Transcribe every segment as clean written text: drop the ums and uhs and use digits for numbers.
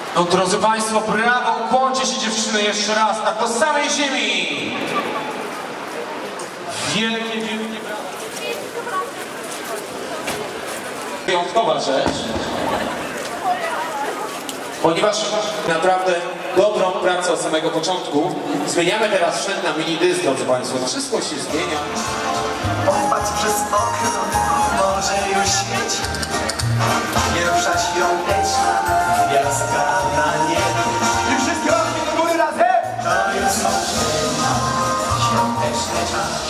No drodzy Państwo, brawo, ukłoncie się dziewczyny jeszcze raz, tak do samej ziemi! Wielkie, wielkie brawo! Wyjątkowa rzecz, ponieważ naprawdę dobrą pracę od samego początku. Zmieniamy teraz sprzęt na mini dysk, drodzy Państwo. Wszystko się zmienia. Popatrz przez okno, może już świeci pierwsza świąteczna gwiazdka na niebie. I wszystkie łapki do góry razem! To już są świąteczny czas.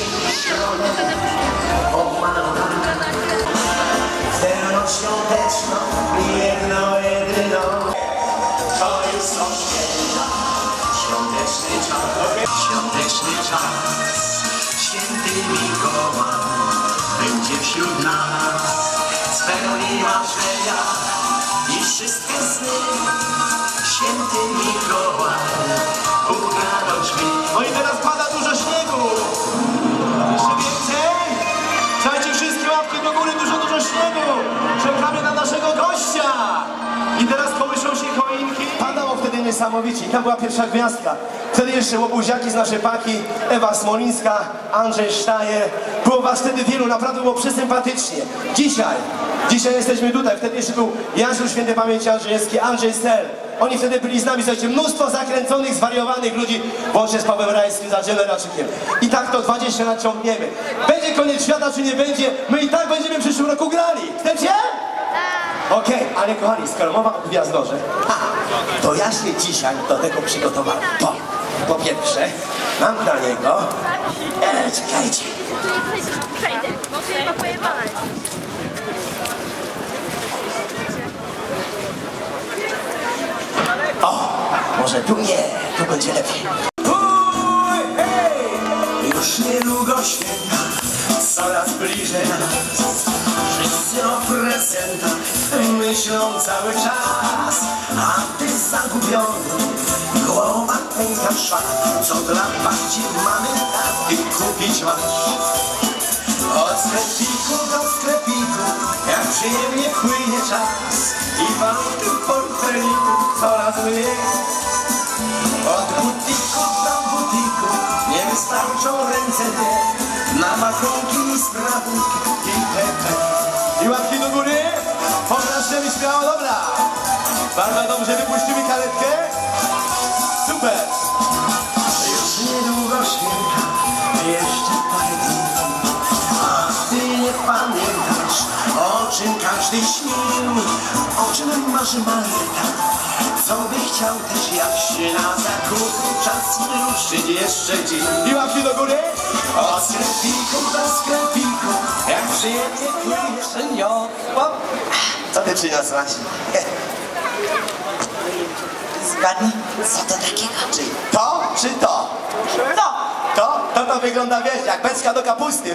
W noc świąteczną, jedną, jedyną. To już są święta, świąteczny czas. Świąteczny czas. Święty Mikołaj będzie wśród nas, spełni marzenia i wszystkie sny. Święty Mikołaj puka do drzwi. No i teraz pada dużo śniegu. Jeszcze więcej? Słuchajcie, wszystkie łapki do góry, dużo śniegu. Czekamy na naszego gościa. I teraz kołyszą się choinki. Padało wtedy niesamowicie. Tam była pierwsza gwiazdka. Wtedy jeszcze łobuziaki z naszej paki, Ewa Smolińska, Andrzej Sztajer. Było was wtedy wielu, naprawdę było przesympatycznie. Dzisiaj jesteśmy tutaj. Wtedy jeszcze był Jasiu Świętej Pamięci Andrzejewski, Andrzej Stel. Oni wtedy byli z nami, słuchajcie, mnóstwo zakręconych, zwariowanych ludzi, łącznie z Pawłem Rajskim, z Andrzejem Raczykiem. I tak to 20 lat ciągniemy. Będzie koniec świata, czy nie będzie, my i tak będziemy w przyszłym roku grali. Chcecie? Okej, ale kochani, skoro mowa o gwiazdorze, to ja się dzisiaj do tego przygotowałem. Po pierwsze, mam dla niego... czekajcie. Przejdę, bo tu chyba pojebane. O, może tu nie, tu będzie lepiej. Hej! Już niedługo święta, coraz bliżej nas. Wszyscy o prezentach myślą cały czas, a ty zagubiony, głowa pęka szła. Co dla babci mamy, ty kupić masz. Od sklepiku do sklepiku, jak przyjemnie płynie czas. I walutów portfeliku coraz mniej. Od butiku do butiku nie wystarczą ręce dwie na machunki i sprawunki i pepe. I łapki do góry, popraszamy śmiało, dobra. Bardzo dobrze, wypuścimy karetkę. Super. Już niedługo święta, jeszcze parę dni. A ty nie pamiętasz, o czym każdy śnił, o czym marzy Marta. Co by chciał też Jaś na zakupy, czas wyruszyć jeszcze dziś. I łapki do góry. Od sklepiku do sklepiku, jak przyjemnie płynie senior. Co ty przyniosłaś? Zgadnij, co to takiego? Czy to, czy to? To wygląda, wiesz, jak beczka do kapusty.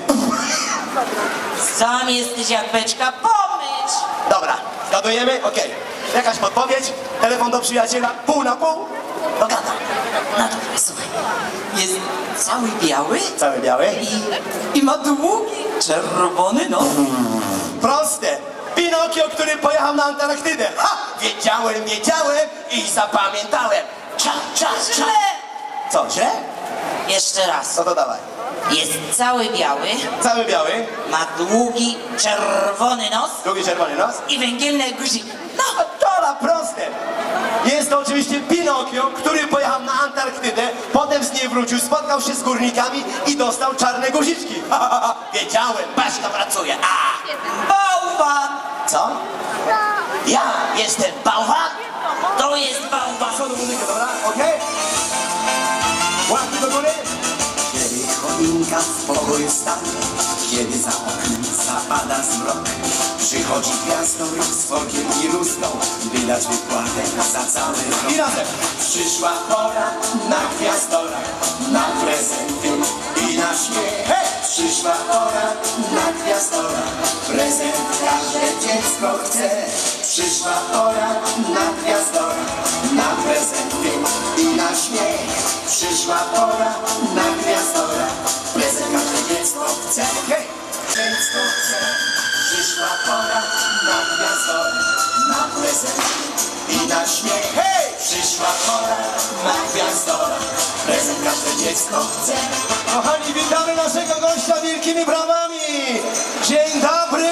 Sam jesteś jak beczka, pomyśl! Dobra, zgadujemy? Okej. Jakaś podpowiedź? Telefon do przyjaciela? Pół na pół? Dogadam. No dobra, słuchaj. Jest cały biały Cały biały? i ma długi, czerwony nos. Proste. Pinokio, który pojechał na Antarktydę. Ha! Wiedziałem i zapamiętałem. Czas. Źle! Co, źle? Jeszcze raz. No to dawaj. Jest cały biały, Cały biały, ma długi, czerwony nos długi czerwony nos. i węgielne guziki. No, Tola, proste. Jest to oczywiście Pinokio, który pojechał na Antarktydę, potem z niej wrócił, spotkał się z górnikami i dostał czarne guziczki. Wiedziałem, Baśka pracuje. bałwan! Co? Ja jestem bałwan? To jest bałwan. Co do muzyki, dobra? Okej? Łapki do góry. Kiedy choinka w pokoju stanie, kiedy za oknem zapada zmrok, przychodzi gwiazdor z workiem i lustą, by dać wypłatę za cały rok. I razem. Przyszła pora na gwiazdora, na prezenty i na śmiech. Hej! Przyszła pora na gwiazdora, prezent każde dziecko chce. Przyszła pora na gwiazdora, na prezenty i na śmiech. Przyszła pora na gwiazdora, prezent każde dziecko chce. Hej! Dziecko chce. Przyszła pora na gwiazdora, na prezenty i na na śmiech. Hej! Przyszła pora na gwiazdora, prezent każde dziecko chce. Kochani, witamy naszego gościa wielkimi brawami! Dzień dobry!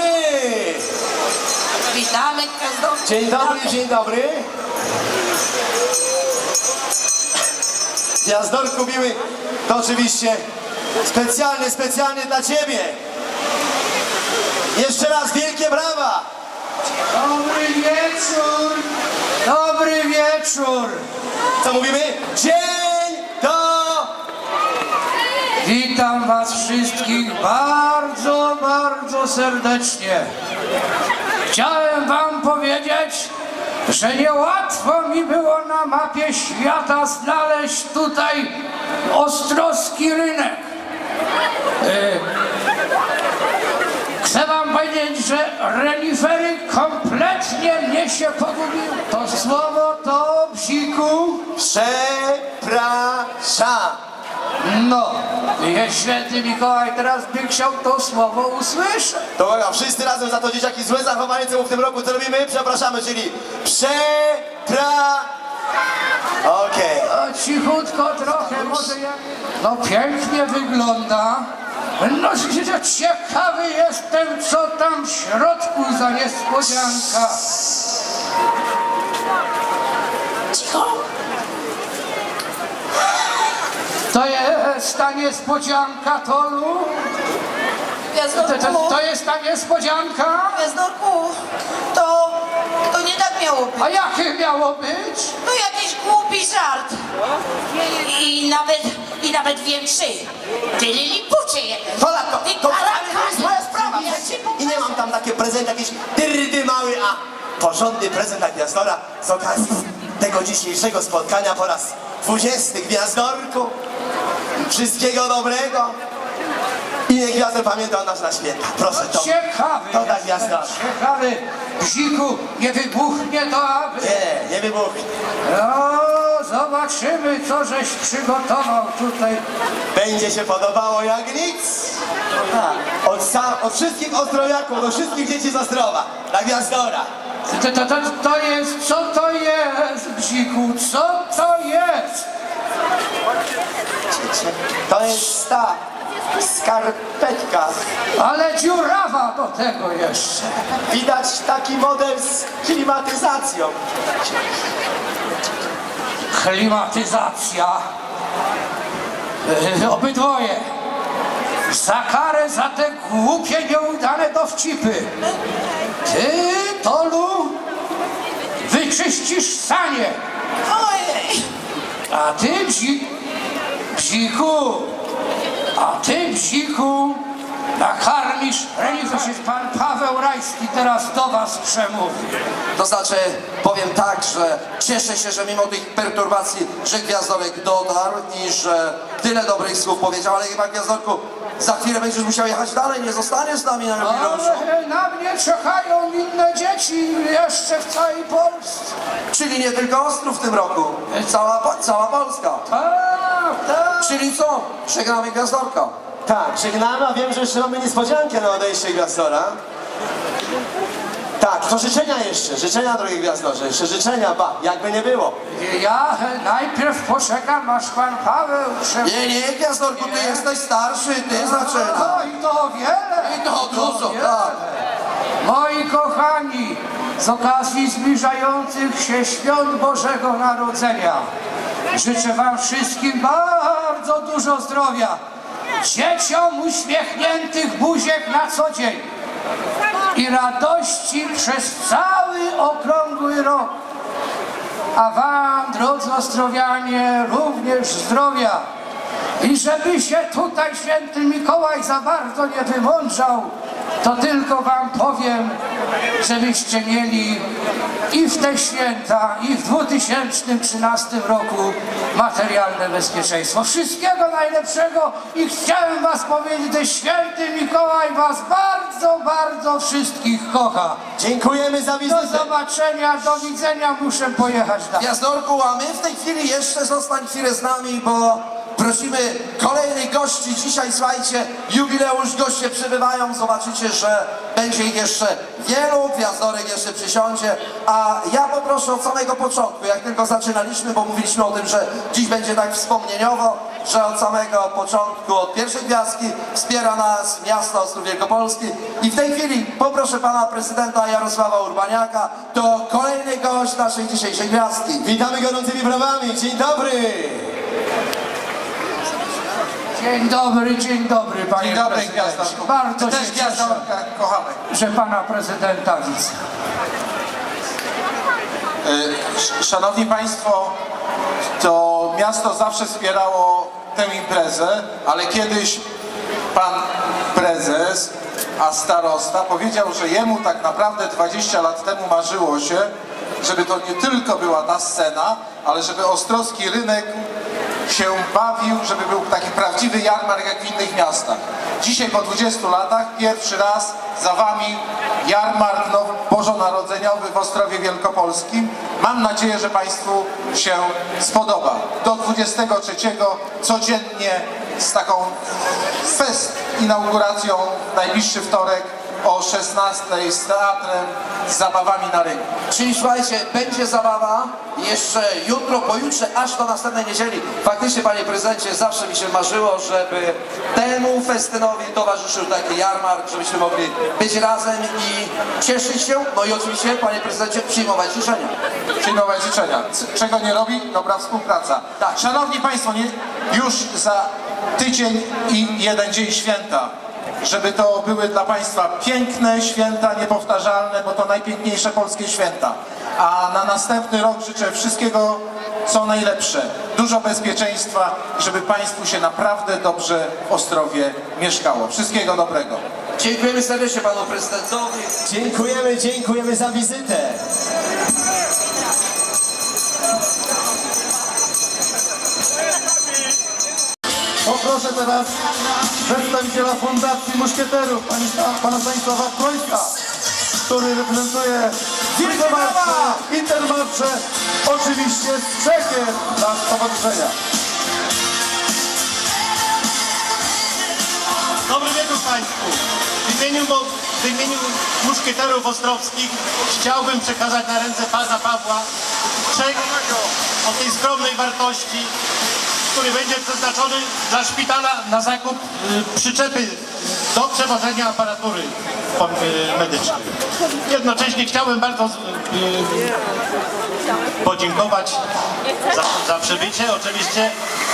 Witamy gwiazdorku. Dzień dobry, dzień dobry. Gwiazdorku miły, to oczywiście specjalnie dla Ciebie. Jeszcze raz wielkie brawa! Dobry wieczór! Dobry wieczór! Co mówimy? Dzień do... Witam was wszystkich bardzo, bardzo serdecznie. Chciałem wam powiedzieć, że niełatwo mi było na mapie świata znaleźć tutaj ostrowski rynek. Chcę wam powiedzieć, że renifery kompletnie mnie się pogubiły. To słowo to, Bziku? Przepraszam. No, święty Mikołaj teraz by chciał to słowo usłyszeć. To uwaga, wszyscy razem za to dzieciaki złe zachowanie, co mu w tym roku co robimy? Przepraszamy, czyli Okej. O, cichutko trochę, może ja... No pięknie wygląda. No ciekawy jestem, co tam w środku za niespodzianka. Cicho. To jest ta niespodzianka, Tolu? Gwiazdorku, To jest ta niespodzianka? Gwiazdorku, to nie tak miało być. A jakie miało być? To jakiś głupi żart. I nawet wiem czyj. Ty lilipucie jeden. To lato, Ty to jest moja karakany. sprawa. Ja ci I nie mam tam takie prezenty, jakieś dyrdy mały, a porządny prezent dla Gwiazdora z okazji tego dzisiejszego spotkania po raz 20. Gwiazdorku. Wszystkiego dobrego. I niech Gwiazdor pamięta o nas na święta. Proszę, to. Ciekawy To dla jestem, Gwiazdora. ciekawy. Bziku, nie wybuchnie to aby... Nie wybuchnie. No, zobaczymy, co żeś przygotował tutaj. Będzie się podobało jak nic. Od wszystkich Ostrowiaków do wszystkich dzieci z Ostrowa. Dla Gwiazdora. To jest, co to jest, Bziku, co to jest? To jest ta skarpetka. Ale dziurawa do tego jeszcze. Widać taki model z klimatyzacją. Klimatyzacja. Obydwoje. Za karę za te głupie, nieudane dowcipy. Ty, Tolu, wyczyścisz sanie. Ojej. A ty, Bziku, nakarmisz renifery. Pan Paweł Rajski teraz do was przemówi. To znaczy, powiem tak, że cieszę się, że mimo tych perturbacji, że Gwiazdorek dotarł i że tyle dobrych słów powiedział, ale chyba, Gwiazdorku, za chwilę będziesz musiał jechać dalej, nie zostaniesz z nami na jubileuszu. Ale na mnie czekają inne dzieci jeszcze w całej Polsce. Czyli nie tylko Ostrów w tym roku, cała Polska. Tak. Czyli co? Żegnamy Gwiazdorka. Tak, żegnamy, a wiem, że jeszcze mamy niespodziankę na odejście Gwiazdora. Tak, to życzenia jeszcze. Życzenia, drogi Gwiazdorze. Jeszcze życzenia, jakby nie było. Ja najpierw poczekam, aż pan Paweł przemówi. Nie, Gwiazdorku, ty jesteś starszy, ty zaczynasz. No i to wiele. I to dużo, wiele. tak. Moi kochani, z okazji zbliżających się świąt Bożego Narodzenia życzę wam wszystkim bardzo dużo zdrowia, dzieciom uśmiechniętych buziek na co dzień i radości przez cały okrągły rok. A wam, drodzy Ostrowianie, również zdrowia. I żeby się tutaj święty Mikołaj za bardzo nie wymądrzał, to tylko wam powiem, żebyście mieli i w te święta, i w 2013 roku materialne bezpieczeństwo. Wszystkiego najlepszego i chciałem was powiedzieć, że święty Mikołaj was bardzo, bardzo wszystkich kocha. Dziękujemy za Do wizytę. zobaczenia, do widzenia, muszę pojechać dalej. Gwiazdorku, a my w tej chwili jeszcze zostań chwilę z nami, bo Prosimy kolejnych gości. Dzisiaj, słuchajcie, jubileusz, goście przybywają. Zobaczycie, że będzie ich jeszcze wielu, gwiazdorek jeszcze przysiądzie. A ja poproszę od samego początku, jak tylko zaczynaliśmy, bo mówiliśmy o tym, że dziś będzie tak wspomnieniowo, że od samego początku, od pierwszej gwiazdki wspiera nas miasto Ostrów Wielkopolski. I w tej chwili poproszę pana prezydenta Jarosława Urbaniaka, to kolejny gość naszej dzisiejszej gwiazdki. Witamy gorącymi brawami. Dzień dobry. Dzień dobry, panie Dzień dobry, prezydencie. gwiazdorku. Bardzo Też się cieszę, gwiazdorka kochamy. że pana prezydenta widzę. Szanowni Państwo, to miasto zawsze wspierało tę imprezę, ale kiedyś pan prezes, a starosta powiedział, że jemu tak naprawdę 20 lat temu marzyło się, żeby to nie tylko była ta scena, ale żeby ostrowski rynek się bawił, żeby był taki prawdziwy jarmark jak w innych miastach. Dzisiaj po 20 latach pierwszy raz za wami jarmark bożonarodzeniowy w Ostrowie Wielkopolskim. Mam nadzieję, że Państwu się spodoba. Do 23 codziennie z taką fest inauguracją w najbliższy wtorek o 16 z teatrem, z zabawami na rynku. Czyli słuchajcie, będzie zabawa jeszcze jutro, pojutrze, aż do następnej niedzieli. Faktycznie, panie prezydencie, zawsze mi się marzyło, żeby temu festynowi towarzyszył taki jarmark, żebyśmy mogli być razem i cieszyć się, no i oczywiście, panie prezydencie, przyjmować życzenia. Przyjmować życzenia. Czego nie robi? Dobra współpraca. Tak. Szanowni Państwo, już za tydzień i jeden dzień święta. Żeby to były dla Państwa piękne święta, niepowtarzalne, bo to najpiękniejsze polskie święta. A na następny rok życzę wszystkiego, co najlepsze. Dużo bezpieczeństwa i żeby Państwu się naprawdę dobrze w Ostrowie mieszkało. Wszystkiego dobrego. Dziękujemy serdecznie panu prezydentowi. Dziękujemy za wizytę. Poproszę teraz przedstawiciela Fundacji Muszkieterów, pana Stanisława Krojka, który reprezentuje Intermarsze, oczywiście z Czechiem dla stowarzyszenia. Dobry wieczór Państwu. W imieniu Muszkieterów Ostrowskich chciałbym przekazać na ręce pana Pawła czek o tej skromnej wartości, który będzie przeznaczony dla szpitala na zakup przyczepy do przewożenia aparatury medycznej. Jednocześnie chciałem bardzo podziękować za przybycie oczywiście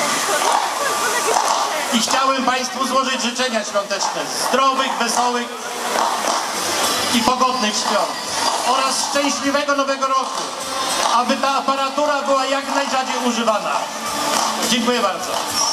i chciałem Państwu złożyć życzenia świąteczne, zdrowych, wesołych i pogodnych świąt oraz szczęśliwego nowego roku, aby ta aparatura była jak najrzadziej używana. Dziękuję bardzo.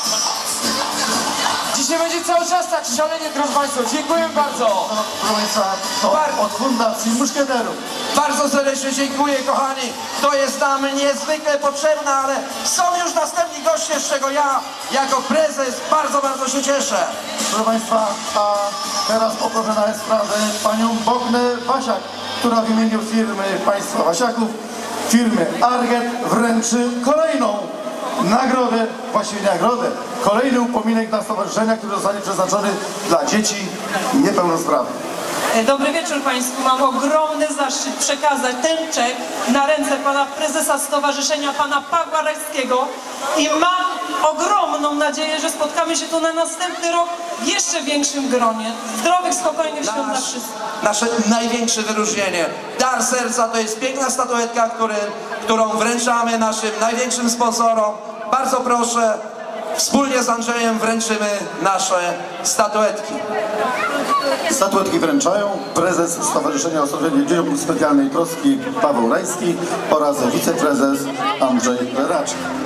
Dzisiaj będzie cały czas tak szalenie, drodzy Państwo. Dziękuję bardzo. Proszę Państwa, to od Fundacji Muszkieterów. Bardzo serdecznie dziękuję, kochani. To jest nam niezwykle potrzebne, ale są już następni goście, z czego ja, jako prezes, bardzo, bardzo się cieszę. Proszę Państwa, a teraz poproszę na estradę panią Bognę Wasiak, która w imieniu firmy państwa Wasiaków, firmy Arget, wręczy kolejną nagrodę, właściwie nagrodę, kolejny upominek dla stowarzyszenia, który zostanie przeznaczony dla dzieci niepełnosprawnych. Dobry wieczór Państwu. Mam ogromny zaszczyt przekazać ten czek na ręce pana prezesa stowarzyszenia, pana Pawła Rajskiego i mam ogromną nadzieję, że spotkamy się tu na następny rok w jeszcze większym gronie. Zdrowych, spokojnych świąt dla wszystkich. Nasze największe wyróżnienie. Dar serca to jest piękna statuetka, którą wręczamy naszym największym sponsorom. Bardzo proszę, wspólnie z Andrzejem wręczymy nasze statuetki. Statuetki wręczają prezes Stowarzyszenia Ostrowienia Dzieciom Specjalnej Troski Paweł Rajski oraz wiceprezes Andrzej Raczek.